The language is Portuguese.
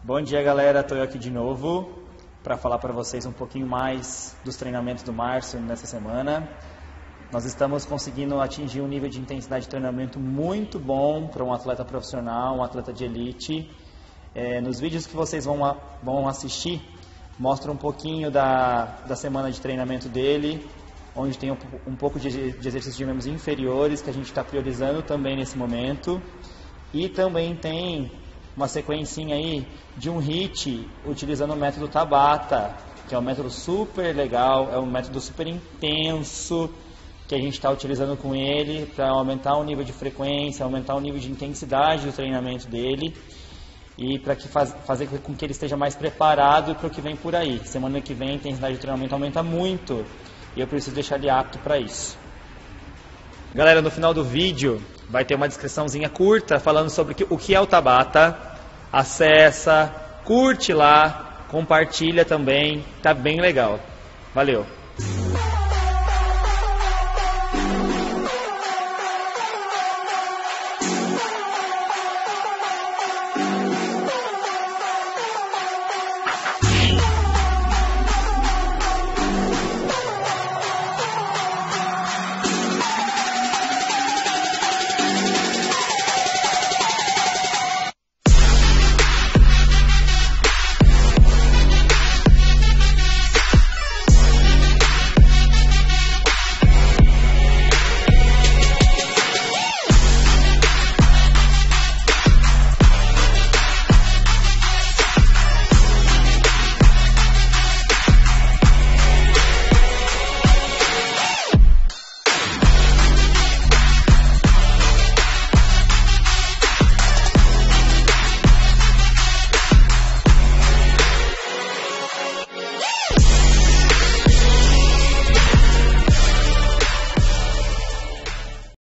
Bom dia, galera, estou eu aqui de novo para falar para vocês um pouquinho mais dos treinamentos do Márcio nessa semana. Nós estamos conseguindo atingir um nível de intensidade de treinamento muito bom para um atleta profissional, um atleta de elite. Nos vídeos que vocês vão assistir, mostra um pouquinho da semana de treinamento dele, onde tem um pouco de exercícios de membros inferiores que a gente está priorizando também nesse momento. E também tem uma sequencinha aí de um HIIT utilizando o método Tabata, que é um método super legal, é um método super intenso que a gente está utilizando com ele para aumentar o nível de frequência, aumentar o nível de intensidade do treinamento dele e para fazer com que ele esteja mais preparado para o que vem por aí. Semana que vem a intensidade de treinamento aumenta muito e eu preciso deixar ele apto para isso. Galera, no final do vídeo vai ter uma descriçãozinha curta falando sobre o que é o Tabata. Acessa, curte lá, compartilha também, tá bem legal. Valeu!